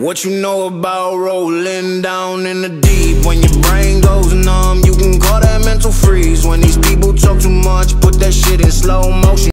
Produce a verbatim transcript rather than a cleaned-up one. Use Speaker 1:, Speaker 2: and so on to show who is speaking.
Speaker 1: What you know about rolling down in the deep? When your brain goes numb, you can call that mental freeze. When these people talk too much, put that shit in slow motion.